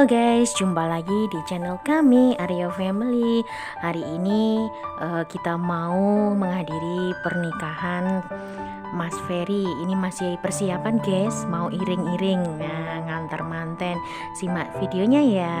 Halo guys, jumpa lagi di channel kami Aryo Family. Hari ini kita mau menghadiri pernikahan Mas Feri. Ini masih persiapan guys, mau iring-iring, nah, ngantar manten. Simak videonya ya.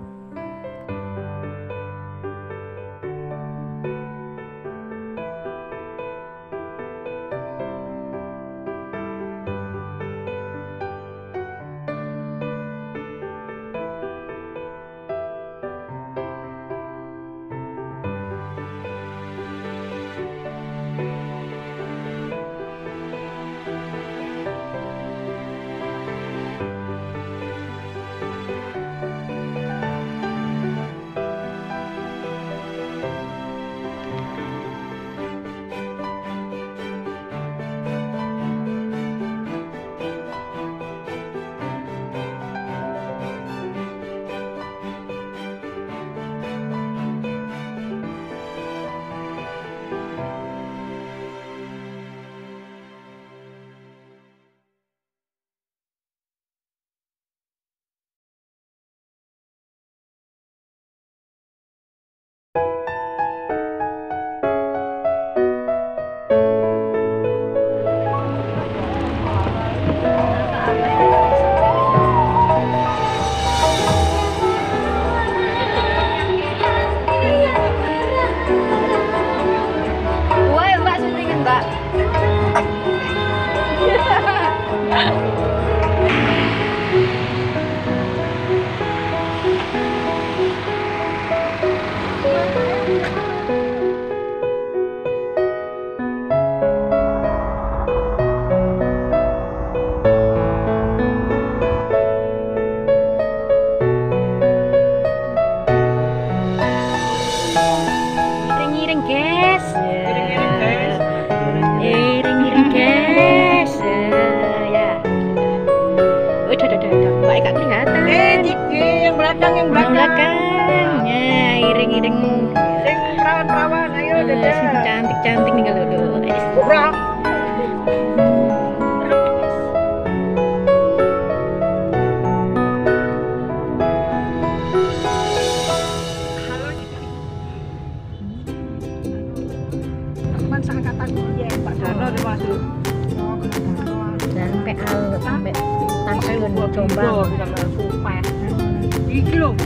Yang belakang. Iring-iring. Sing perawan-perawan, ayo dadah. Sing cantik-cantik nih kalau dulu. Kurang. Halo. Teman seangkatan ya, Pak Dano termasuk. Sampai Jombang. Sampai Supaya. Iki lho.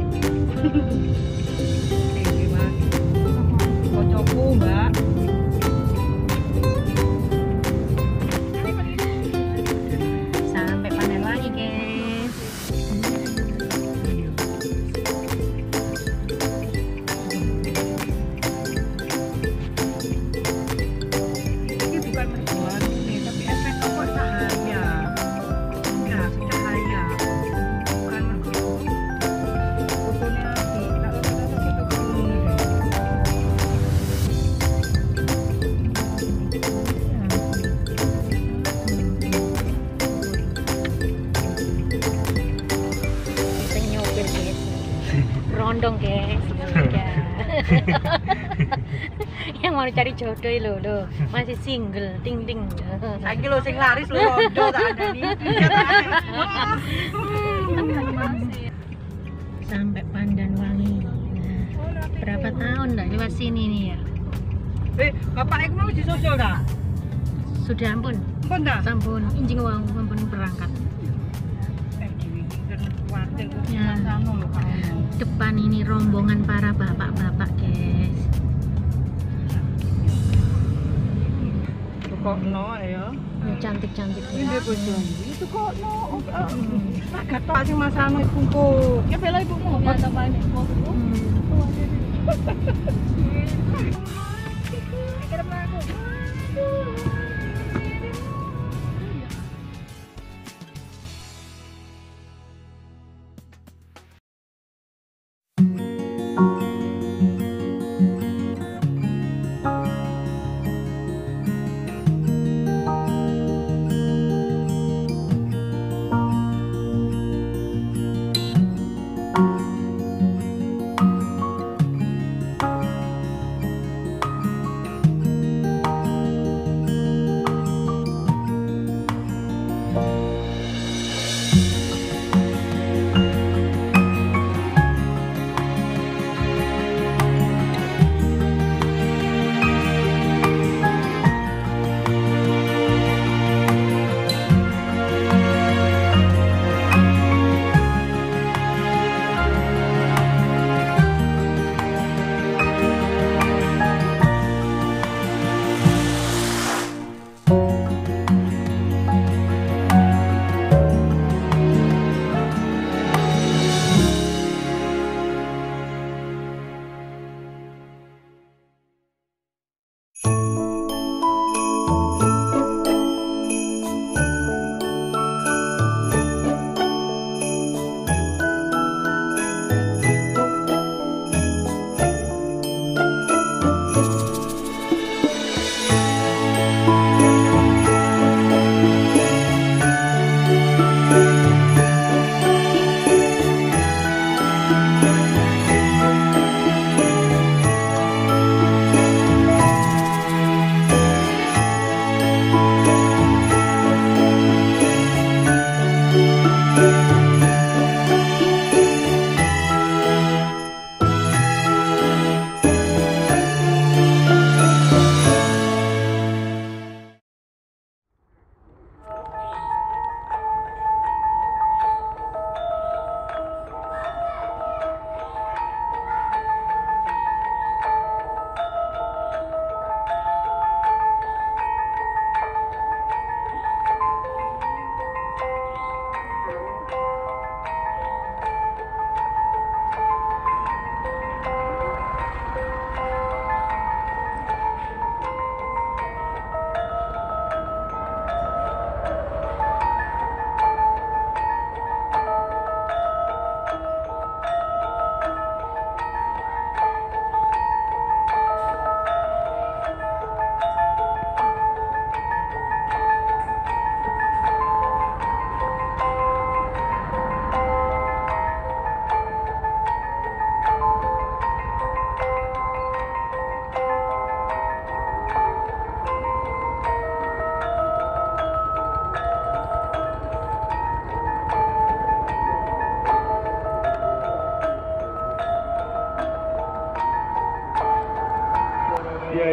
Iki Mas. Kocokku, Mbak. Sampai panen lagi, guys. Ini bukan mercuan ini, tapi efek apa cahaya. Ya, cahaya. Bukan mercuan. Fotonya di kalau kita dulu. Kita nyopir, guys. Rondong, guys. Ya. Yang mau cari jodoh lo, masih single, ting ting. Saiki lho sing laris lho rondo tak ada nih. Sampai Pandanwangi. Nah, berapa tahun dah lewat sini nih ya? Bapak iku mau disosial dah? Sudah ampun, Ampun dah? sampun, injing uang ampun berangkat. Dewi kan kuwatir kok Ya. masano lho Pak. Depan ini rombongan para bapak-bapak, guys. Tukokno ya. Ya, cantik-cantik Ini ya. dia bojone. Itu kok no. Agak tok sing masano ibuku. Ya bela ibumu. Ya tambane ibuku.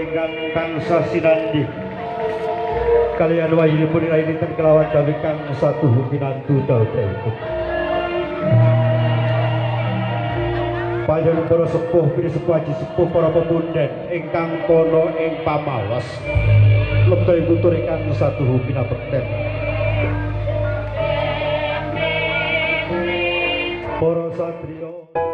ingkang tansah sinandi kalian wayinipun dinten kelawan dalem kang satuhu pinantu dalem. Panjenengan para sepuh pini sepuh aji sepuh para pemunden ingkang kono ing pamawas lebet tutur ingkang satuhu pinabekten. Para satriya